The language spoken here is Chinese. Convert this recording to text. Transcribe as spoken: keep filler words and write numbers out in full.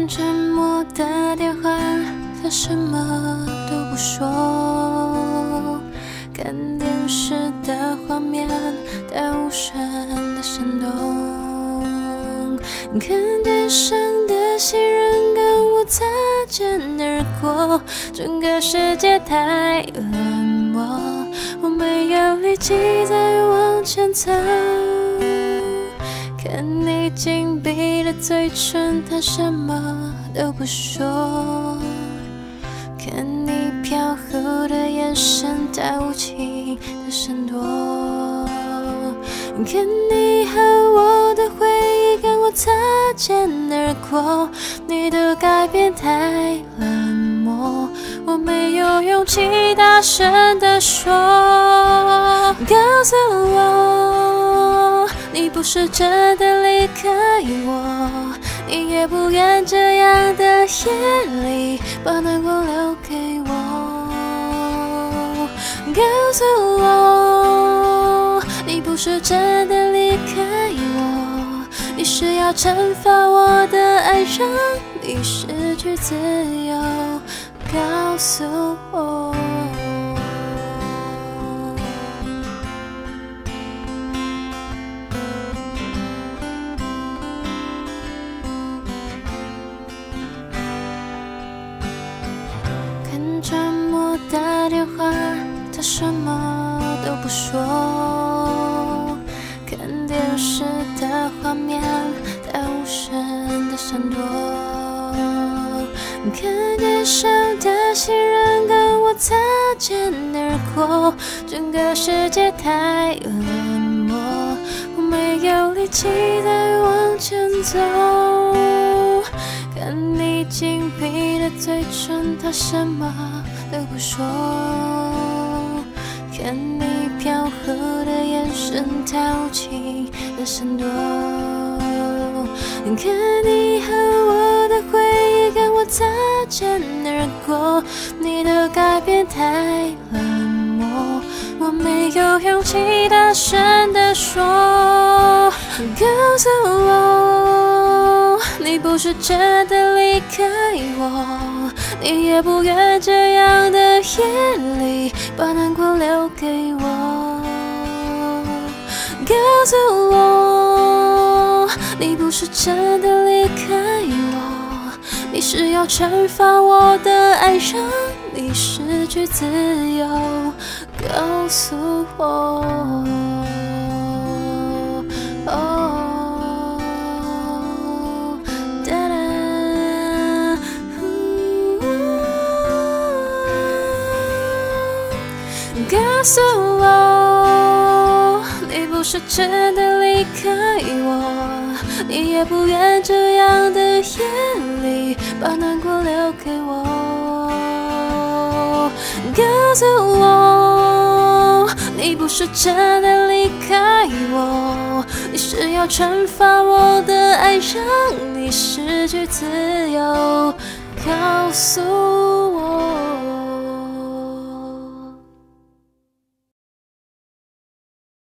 看沉默的电话，他什么都不说。看电视的画面，它无声的闪动。看电上的行人跟我擦肩而过，整个世界太冷漠，我没有力气再往前走。看你紧闭的嘴唇，他什么都不说。看你飘忽的眼神，它无情的闪躲。看你和我的回忆跟我擦肩而过，你的改变太冷漠，我没有勇气大声地说。告诉我，你不是真的离开我，你也不愿这样的夜里把难过留给我。告诉我，你不是真的离开我，你是要惩罚我的爱，让你失去自由。告诉我，看沉默的电话，他什么都不说。看电视的画面，它无声的闪躲。看街上的行人跟我擦肩而过，整个世界太冷漠，我没有力气再往前走。看你紧闭的嘴唇，它什么都不说。看你飘忽的眼神，它无情的闪躲。看你和我的回忆跟我擦肩而过，你的改变太冷漠，我没有勇气大声地说。告诉我，你不是真的离开我，你也不愿这样的夜里把难过留给我。告诉我，你不是真的离开我，你是要惩罚我的爱，让你失去自由。告诉我，哦，哒哒，告诉我，你不是真的离开我，你也不愿这样的夜里把难过留给我。告诉我，你不是真的离开我，你是要惩罚我的爱，让你失去自由。告诉我。